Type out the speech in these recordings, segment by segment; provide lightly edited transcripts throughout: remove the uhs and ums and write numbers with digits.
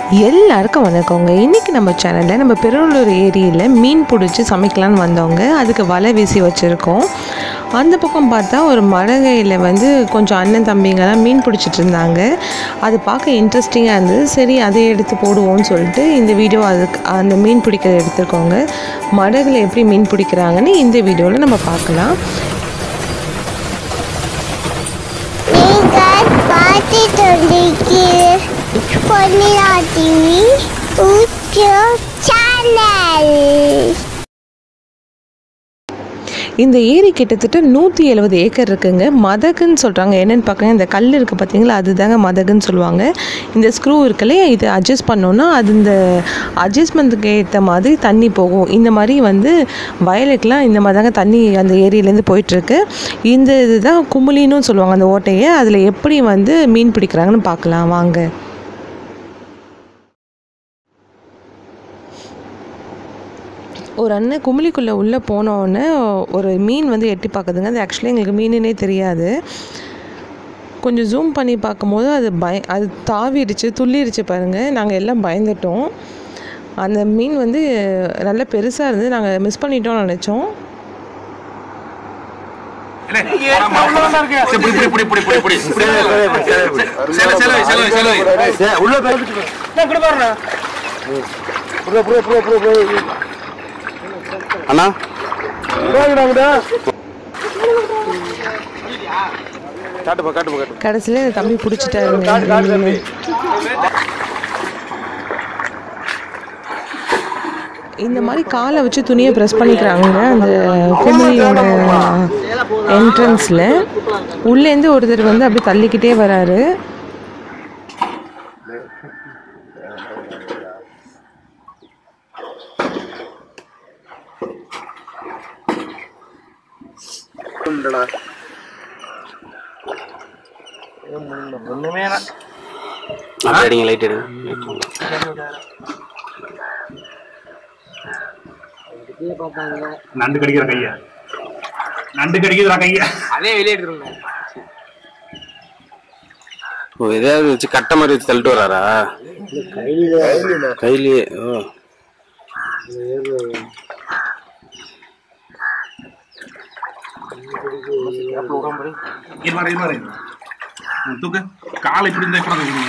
எல்லாருக்கும் வணக்கங்க. இன்றைக்கி நம்ம சேனலில் நம்ம பெருநல்லூர் ஏரியில் மீன் பிடிச்சி சமைக்கலான்னு வந்தவங்க. அதுக்கு வலை வீசி வச்சுருக்கோம். அந்த பக்கம் பார்த்தா ஒரு மரகையில் கொஞ்சம் அண்ணன் தம்பிங்கெல்லாம் மீன் பிடிச்சிட்டு இருந்தாங்க. அது பார்க்க இன்ட்ரெஸ்டிங்காக இருந்தது. சரி, அதை எடுத்து போடுவோம்னு சொல்லிட்டு இந்த வீடியோ அதுக்கு அந்த மீன் பிடிக்கிறத எடுத்துருக்கோங்க. மரகில் எப்படி மீன் பிடிக்கிறாங்கன்னு இந்த வீடியோவில் நம்ம பார்க்கலாம். இந்த ஏரி கிட்டத்தட்ட 170 ஏக்கர் இருக்குங்க. மதகுன்னு சொல்கிறாங்க. என்னென்னு பார்க்குறேன், இந்த கல் இருக்குது பார்த்தீங்களா, அதுதாங்க மதகுன்னு சொல்லுவாங்க. இந்த ஸ்க்ரூ இருக்குல்ல, இதை அட்ஜஸ்ட் பண்ணோன்னா அது இந்த அட்ஜஸ்ட்மெண்ட்டுக்கு ஏற்ற மாதிரி தண்ணி போகும். இந்த மாதிரி வயலுக்கெலாம் இந்த மாதிரி தாங்க தண்ணி அந்த ஏரியிலேருந்து போயிட்டுருக்கு. இந்த இதுதான் குமுளின்னு சொல்லுவாங்க அந்த ஓட்டையை. அதில் எப்படி மீன் பிடிக்கிறாங்கன்னு பார்க்கலாம் வாங்க. ஒரு அண்ணன் குமிழிக்குள்ளே உள்ளே போனோடனே ஒரு மீன் எட்டி பார்க்குதுங்க. அது ஆக்சுவலி எங்களுக்கு மீனுன்னே தெரியாது. கொஞ்சம் ஜூம் பண்ணி பார்க்கும்போது அது தாவிடுச்சு, துள்ளிடுச்சு பாருங்கள். நாங்கள் எல்லாம் பயந்துட்டோம். அந்த மீன் நல்லா பெருசாக இருந்தது. நாங்கள் மிஸ் பண்ணிட்டோம்னு நினச்சோம். அண்ணா கடைசியில் இந்த தம்பி பிடிச்சிட்டாருங்க. இந்த மாதிரி காலை வச்சு துணியை ப்ரெஸ் பண்ணிக்கிறாங்க அந்த குமிழியோட என்ட்ரன்ஸில். உள்ளேருந்து ஒருத்தர் அப்படியே தள்ளிக்கிட்டே வராரு. நண்டு கடிக்கிற கையா, நண்டு கடிக்கிற கையா, அதே வெளியே எடுத்துருங்க. ஏதாவது வச்சு கட்ட மாதிரி வச்சு தள்ளிட்டு வராரா கையிலேயே? தூக்கு காலை இப்படி இருந்தா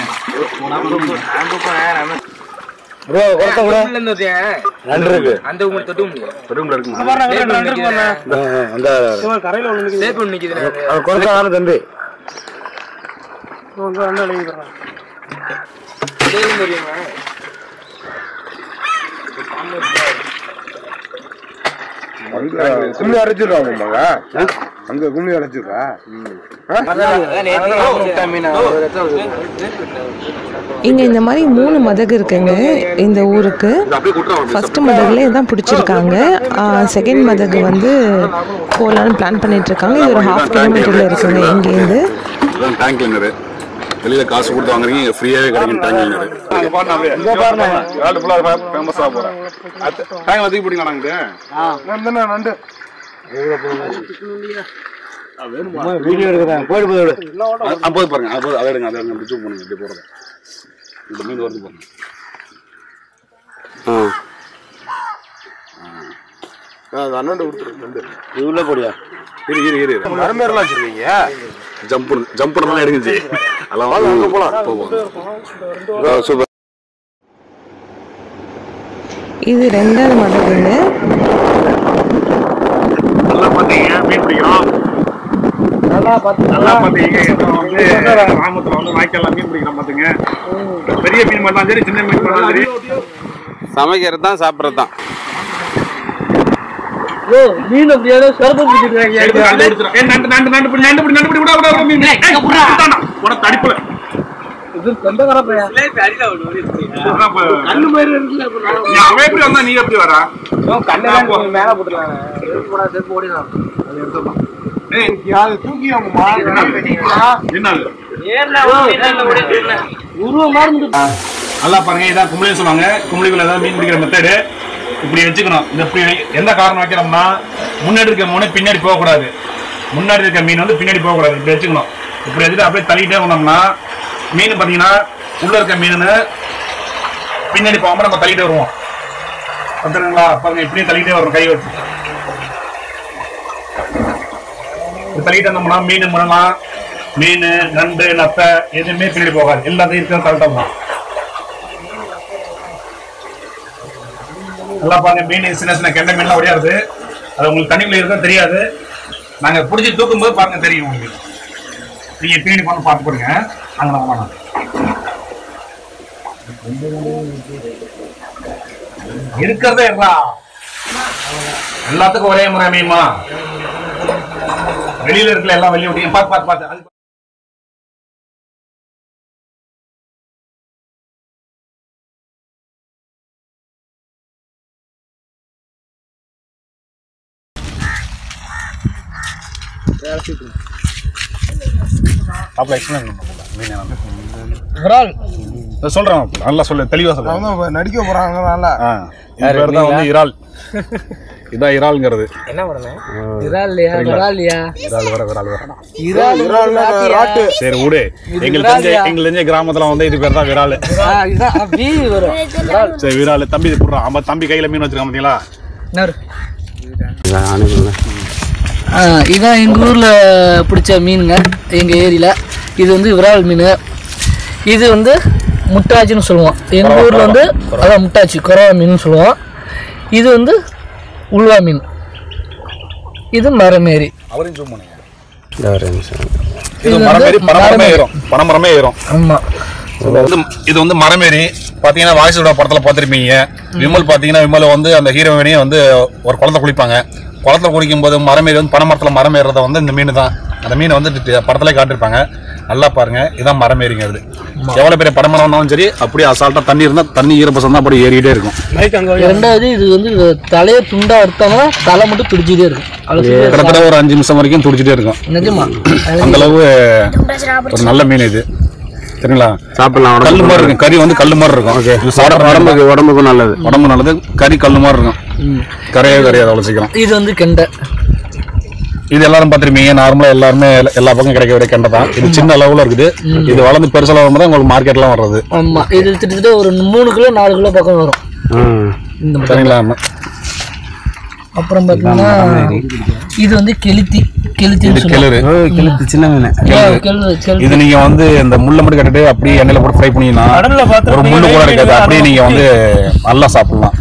கும்மி அரைச்சிடுறாங்க. அங்க கும்மி அரைச்சிடுறா. இங்க இந்த மாதிரி 3 மதகு இருக்குங்க இந்த ஊருக்கு. ஃபர்ஸ்ட் மதகுல இதான் பிடிச்சிருக்காங்க. செகண்ட் மதகு போகலான்னு பிளான் பண்ணிட்டு இருக்காங்க. இது ஒரு 1/2 கிலோமீட்டர்ல இருக்குங்க இங்கேருந்து. வெளியில காசு கொடுத்து வாங்குறீங்க, ஃப்ரீயாவே கிடைக்கும். வீடியோ எடுக்கிறேன், போய் பாருங்க. அதை எடுங்க, அதை எடுங்க. ஜூம் பண்ணுங்க, இப்படி போறது. இந்த மீன் வருது பாருங்க. அண்ணன் கொடுத்துருக்கு. இது உள்ள போடியா? இரு மரமேரெல்லாம் வச்சிருக்கீங்க. ஜம்ப் பண்ணலாம் எடுங்க. அதெல்லாம் போலாம். சூப்பர். இது 2வது மதகுங்க. நல்லா பாத்தீங்க, மீன் பிடிக்கிறோம். நல்லா பாத்தீங்க. கிராமத்துல வாய்க்கால மீன் பிடிக்கிறோம் பாத்துங்க. பெரிய மீன் பண்ணலாம் சரி, சின்ன மீன் பண்ணலாம் சரி. சமைக்கிறது தான், சாப்பிட்றது தான். மீன் அப்படியே சர்பம் பிடிச்சிருக்காங்க. தடிப்புல இது சொந்தக்கார பையன். கண்ணு மாதிரி இருக்குல்ல. அவன் எப்படி வந்தா நீ எப்படி வரா? கண்ணெல்லாம் மேல போட்டுலாம். செருப்பு ஓடிதான். அது எடுத்துடலாம். ஏய், தூக்கி வாங்கம்மா. என்னது? நல்லா பாருங்க. இதான் கும்பலின்னு சொல்லுவாங்க. கும்பலிக்குள்ள ஏதாவது மீன் பிடிக்கிற மெத்தடு இப்படி வச்சுக்கணும். இந்த இப்படி எந்த காரணம் வைக்கிறோம்னா, முன்னாடி இருக்க மீன் பின்னாடி போகக்கூடாது. முன்னாடி இருக்க மீன் பின்னாடி போகக்கூடாது. இப்படி வச்சுக்கணும். இப்படி வச்சுட்டு அப்படியே தள்ளிட்டே போனோம்னா மீன் பார்த்தீங்கன்னா உள்ள இருக்க மீன் பின்னாடி போகாம நம்ம தள்ளிட்டு வருவோம். வந்துருங்களா? பாருங்க, இப்படியே தள்ளிட்டே வரும் கை வச்சு. தள்ளிட்டு வந்தோம்னா மீன் முனலாம், மீன், நண்டு, நத்தை எதுவுமே பின்னாடி போகாது. எல்லாத்தையும் இருக்கிற தள்ளிட்டோம்னா நல்லா பாருங்க. மீன் சின்ன சின்ன கெண்டை மீன்லாம் ஓடியாருது. அது உங்களுக்கு தண்ணிக்குள்ள இருக்க தெரியாது. நாங்க பிடிச்சி தூக்கும் போது பாருங்க தெரியும் உங்களுக்கு. நீங்க பின்னாடி போன பார்த்து போடுங்க. அங்க நம்ம இருக்கிறதே எல்லாத்துக்கும் ஒரே முறை மீமா. வெளியில இருக்கல எல்லாம் வெளியே விட்டீங்க. பார்த்து பார்த்து பார்த்து சொல்றேன். நல்லா சொல்ல, தெளிவா சொல்றேன். நடிக்க போறாங்க. இதுதான் வந்து இறால். இதான் இறால்ங்கிறது. என்ன படம்? இறால்லையா? இறால்லையா? இறால் வர விரால் வர. இறால் சரி விடு. எங்களுக்கு கிராமத்துல வந்து இது பேர் தான் விரால். சரி விரால். தம்பி இது போடுறான். ஆமா, தம்பி கையில மீன் வச்சிருக்கான் பாத்தீங்களா? இதான் எங்க ஊர்ல பிடிச்ச மீனுங்க. எங்க ஏரியில இது வந்து விரால் மீன். இது வந்து முட்டாச்சின்னு சொல்லுவோம். எங்க ஊர்ல வந்து அதான் முட்டாச்சி, கொரவா மீன் சொல்லுவோம். இது வந்து உள்வா மீன். இது மரமேரி. அவரையும் ஜூம் பண்ணுங்க. இது மரமேரி, பனமரமே ஏறும். ஆமா, இது வந்து மரமேரி. பாத்தீங்கன்னா வாய்ஸோட படத்துல பாத்திருப்பீங்க. விமல் பாத்தீங்கன்னா, விமல் வந்து அந்த ஹீரோயினையும் வந்து ஒரு குளத்துல குளிப்பாங்க. குளத்துல குளிக்கும் போது மரமேரி வந்து பனைமரத்துல மரம் ஏறத வந்து இந்த மீன் தான். அந்த மீனை வந்து படத்துல காட்டிருப்பாங்க. நல்லா பாருங்க, இதான் மரமேரிங்கிறது. எவ்வளவு பெரிய பனைமரம் இருந்தாலும் சரி, அப்படியே அசால்ட்டா தண்ணி இருந்தா தண்ணி ஈரப்பசம் தான் அப்படியே ஏறிட்டே இருக்கும். ரெண்டாவது இது வந்து தலையை துண்டா எடுத்தோம்னா தலை மட்டும் துடிச்சிட்டே இருக்கும். கிட்டத்தட்ட ஒரு 5 நிமிஷம் வரைக்கும் துடிச்சிட்டே இருக்கும். நிஜமா அந்த அளவு ஒரு நல்ல மீன் இது. சரிங்களா? சாப்பிடலாம். கல்லு மாதிரி இருக்கும். கறி வந்து கல்லு மாதிரி இருக்கும். உடம்புக்கு நல்லது. உடம்பு நல்லது. கறி கல்லு மாதிரி இருக்கும். கரையாது அவ்வளவு சீக்கிரம். இது வந்து கெண்டை. இது எல்லாரும் பார்த்துருப்பீங்க. நார்மலா எல்லாருமே எல்லா பக்கம் கிடைக்க கெண்டை தான். இது சின்ன அளவுல இருக்குது. இது வளர்ந்து பெருசா வரும்போது உங்களுக்கு மார்க்கெட்லாம் வர்றது. ஆமா, இது கிட்டத்தட்ட ஒரு 3 கிலோ 4 கிலோ பக்கம் வரும். சரிங்களா? அப்புறம் பாத்தீங்கன்னா இது வந்து கெளுத்தி. கெளுத்தி சின்ன மீன். இது நீங்க வந்து இந்த முள்ள மட்டும் கட்டிட்டு அப்படியே எண்ணெயில போட்டு ஃப்ரை பண்ணீங்கன்னா ஒரு முள்ளு கூட இருக்காது. அப்படியே நீங்க வந்து நல்லா சாப்பிடலாம்.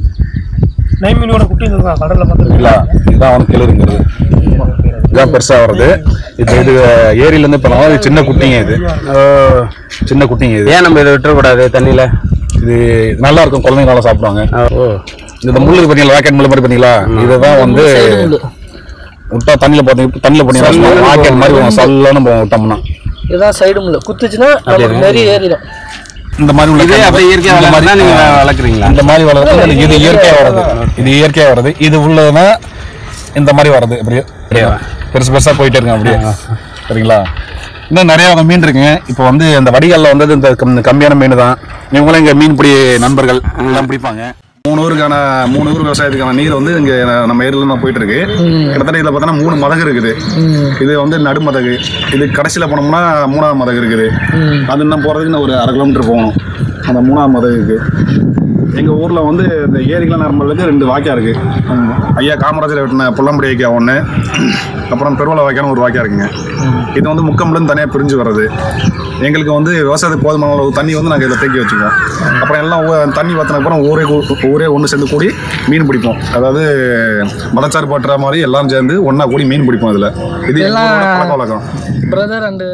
இதுதான் அவனுக்கு கெளுருங்கிறது. இதுதான் பெருசா வருது. இது ஏரியில இருந்து இப்போ சின்ன குட்டிங்க. இது சின்ன குட்டிங்க. இது ஏன் நம்ம இதை விட்டுறக்கூடாது தண்ணியில? இது நல்லா இருக்கும், குழந்தைங்க நல்லா சாப்பிடுவாங்க. இந்த முள்ளுக்கு பண்ணீங்களா, ராக்கெட் முள்ளு மாதிரி பண்ணீங்களா? இதுதான் வந்து விட்டா தண்ணியில பண்ணீங்கன்னா ராக்கெட் மாதிரி சல்லன்னு விட்டோம்னா இதான் சைடு முள்ளு குத்துச்சுன்னா நிறைய ஏறிடும். இந்த மாதிரி நீங்க வளர்க்குறீங்களா? இந்த மாதிரி வளர்க்குறது இது இயற்கையா வருது. இது இயற்கையா வருது. இது உள்ளதுன்னா இந்த மாதிரி வருது. அப்படியே பெருசு பெருசா போயிட்டே இருக்கு அப்படியே. சரிங்களா? இன்னும் நிறைய வகை மீன் இருக்குங்க. இப்போ வந்து இந்த வடிகாலில் வந்தது இந்த கம்மியான மீன் தான். இவங்களும் இங்கே மீன் பிடி நண்பர்கள் எல்லாம் பிடிப்பாங்க. 3 ஊர் விவசாயத்துக்கான நீர் வந்து இங்கே நம்ம ஏரியில தான் போயிட்டு இருக்கு. கிட்டத்தட்ட இதில் பார்த்தோன்னா 3 மதகு இருக்குது. இது வந்து நடுமதகு. இது கடைசியில் போனோம்னா 3ஆவது மதகு இருக்குது. அது இன்னும் போகிறதுக்கு இன்னும் ஒரு 1/2 கிலோமீட்டர் போகணும். அந்த 3ஆவது மதகுக்கு எங்கள் ஊரில் வந்து இந்த ஏரிக்கெலாம் நரம்புகளுக்கு 2 வாய்க்கா இருக்குது. ஐயா காமராஜர் வெட்டின புள்ளம்படி வாய்க்கா ஒன்று, அப்புறம் பெருவளை வாய்க்கான்னு ஒரு வாய்க்கா இருக்குங்க. இது வந்து முக்கம்புலேருந்து தனியாக பிரிஞ்சு வர்றது. எங்களுக்கு வந்து விவசாயத்துக்கு போதுமான அளவு தண்ணி வந்து நாங்கள் இதில் தேக்கி வச்சுக்குவோம். அப்புறம் எல்லாம் தண்ணி வற்றினப்புறம் ஊரே ஒன்று சேர்ந்து கூடி மீன் பிடிப்போம். அதாவது மதச்சார் பட்டுற மாதிரி எல்லாம் சேர்ந்து ஒன்றா கூடி மீன் பிடிப்போம். இதில் இது பழக்க வழக்கம். பிரதர் அண்டு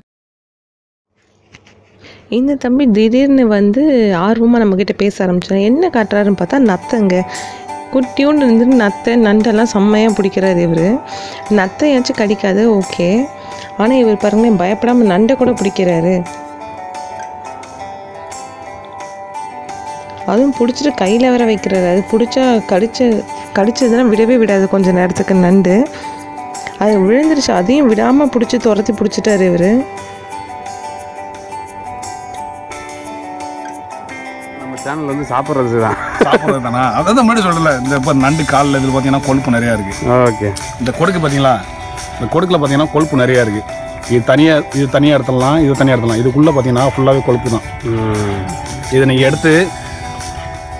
இந்த தம்பி திடீர்னு வந்து ஆர்வமாக நம்மக்கிட்ட பேச ஆரம்பிச்சாங்க. என்ன காட்டுறாருன்னு பார்த்தா நத்தைங்க. குட்டியோண்டு இருந்துட்டு நத்தை நண்டெல்லாம் செம்மையாக பிடிக்கிறாரு இவர். நத்தையாச்சும் கடிக்காது, ஓகே. ஆனால் இவர் பாருங்களேன், பயப்படாமல் நண்டை கூட பிடிக்கிறாரு. அதுவும் பிடிச்சிட்டு கையில் வேற வைக்கிறாரு. அது பிடிச்சா கடிச்சதுன்னா விடவே விடாது கொஞ்சம் நேரத்துக்கு நண்டு. அது விழுந்துருச்சு, அதையும் விடாமல் பிடிச்சி துரத்தி பிடிச்சிட்டாரு இவர். சேனல் வந்து சாப்பிட்றது தானா? அதான் முன்னாடி சொல்லல. இந்த இப்போ நண்டு காலில் இதில் பார்த்தீங்கன்னா கொழுப்பு நிறையா இருக்குது. ஓகே. இந்த கொடுக்கு பார்த்தீங்களா? இந்த கொடுக்கில் பார்த்தீங்கன்னா கொழுப்பு நிறையா இருக்குது. இது தனியாக எடுத்துடலாம், இது தனியாக எடுத்துடலாம். இதுக்குள்ளே பார்த்தீங்கன்னா ஃபுல்லாகவே கொழுப்பு தான். இதை நீங்கள் எடுத்து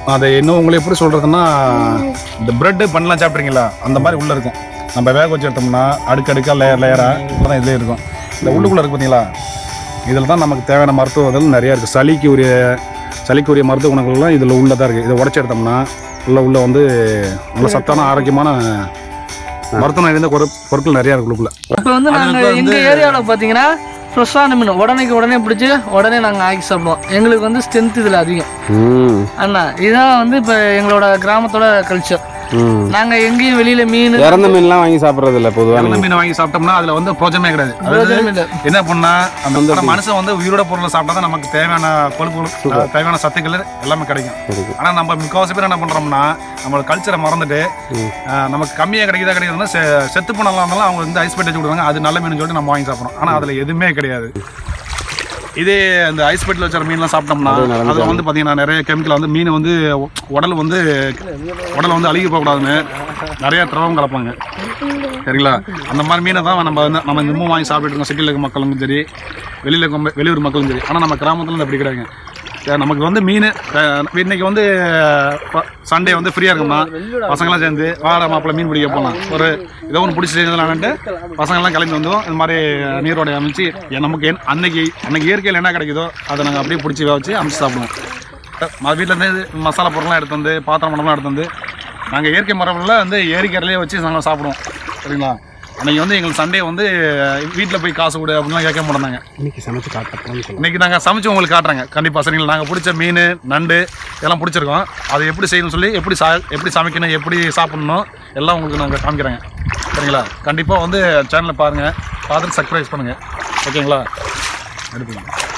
அதை இன்னும் உங்களை எப்படி சொல்கிறதுன்னா இந்த ப்ரெட்டு பண்ணலாம் சாப்பிட்றீங்களா அந்த மாதிரி உள்ளே இருக்கும். நம்ம வேக வச்சு எடுத்தோம்னா அடுக்கடுக்காக லேயராக இப்போ தான் இதுலேயே இருக்கும். இந்த உள்ளுக்குள்ளே இருக்குது பார்த்தீங்களா, இதில் தான் நமக்கு தேவையான மருத்துவங்கள் நிறையா இருக்குது. சளிக்கு உரிய மருத்துவ குணங்கள்லாம் இதில் உள்ளே தான் இருக்குது. இதை உடச்சி எடுத்தோம்னா உள்ளே வந்து நல்ல சத்தான ஆரோக்கியமான மருத்துவம் நிறைந்த பொருட்கள் நிறையா இருக்கு உள்ளுக்குள்ளே. இப்போ வந்து நாங்கள் எங்கள் ஏரியாவில் பார்த்தீங்கன்னா ஃப்ரெஷ்ஷான மீன் உடனே பிடிச்சி உடனே நாங்கள் ஆக்கி சாப்பிடுவோம். எங்களுக்கு வந்து ஸ்ட்ரென்த் இதில் அதிகம் அண்ணா. இதுதான் வந்து இப்போ எங்களோட கிராமத்தோட கல்ச்சர். நாங்கள் எங்கேயும் வெளியில் மீன் இறந்த மீன்லாம் வாங்கி சாப்பிட்றது இல்லை. பொதுவாக இறந்த மீன் வாங்கி சாப்பிட்டோம்னா அதில் வந்து பிரோஜனமே கிடையாது. என்ன பண்ணால் அந்த மனுஷன் வந்து உயிரோட பொருளை சாப்பிட்டா தான் நமக்கு தேவையான கொழுப்பு தேவையான சத்துக்கள் எல்லாமே கிடைக்கும். ஆனால் நம்ம முக்கால்வாசி பேர் என்ன பண்ணுறோம்னா நம்மளோட கல்ச்சரை மறந்துட்டு நமக்கு கம்மியாக கிடைக்குதுன்னா செத்து போனாலும் இருந்தாலும் அவங்க வந்து ஐஸ் பெட்டி வச்சு விடுவாங்க. அது நல்ல மீன் சொல்லிட்டு நம்ம வாங்கி சாப்பிட்றோம். ஆனால் அதில் எதுவுமே கிடையாது. இதே இந்த ஐஸ் பெட்டில் வச்சுற மீன்லாம் சாப்பிட்டோம்னா அதில் வந்து பார்த்தீங்கன்னா நிறைய கெமிக்கல் வந்து மீன் வந்து உடல் வந்து அழுகி போகக்கூடாதுன்னு நிறைய திரவம் கலப்பாங்க. சரிங்களா? அந்த மாதிரி மீனை தான் நம்ம இன்னமும் வாங்கி சாப்பிட்டு இருக்கோம். சிட்டியில் இருக்க மக்களும் சரி, வெளியூர் மக்களும் சரி. ஆனால் நம்ம கிராமத்தில் அப்படி கிடையாதுங்க. நமக்கு வந்து மீன் இன்னைக்கு வந்து சண்டே வந்து ஃப்ரீயாக இருக்கும்னா பசங்களாம் சேர்ந்து வார மாப்பிள்ள மீன் பிடிக்க போகலாம். ஒரு ஏதோ ஒன்று பிடிச்சி செஞ்சதுலான்ட்டு பசங்கள்லாம் கிளம்பி வந்தோம். இந்த மாதிரி நீரோடை அமைச்சு நமக்கு அன்னைக்கு இயற்கையில் என்ன கிடைக்குதோ அதை நாங்கள் அப்படியே பிடிச்சி வச்சு அமைச்சு சாப்பிடுவோம். வீட்டிலேருந்து மசாலா பொருள்லாம் எடுத்து வந்து பாத்திரம் மரம்லாம் எடுத்து வந்து நாங்கள் இயற்கை மரம்லாம் வந்து ஏரிக்கரையிலே வச்சு நாங்கள் சாப்பிடுவோம். சரிங்களா? அன்றைக்கி வந்து எங்களுக்கு சண்டே வந்து வீட்டில் போய் காசு கொடு அப்படின்லாம் கேட்க மாட்டாங்க. இன்றைக்கி நாங்கள் சமைச்சு உங்களுக்கு காட்டுறாங்க கண்டிப்பாக. சரிங்களா? நாங்கள் பிடிச்ச மீன் நண்டு இதெல்லாம் பிடிச்சிருக்கோம். அதை எப்படி செய்யணும்னு சொல்லி எப்படி சமைக்கணும் எப்படி சாப்பிட்ணும் எல்லாம் உங்களுக்கு நாங்கள் காமிக்கிறேங்க. சரிங்களா? கண்டிப்பாக வந்து சேனலை பாருங்கள், பார்த்துட்டு சப்ஸ்கிரைப் பண்ணுங்கள். ஓகேங்களா? எடுத்துக்கோங்க.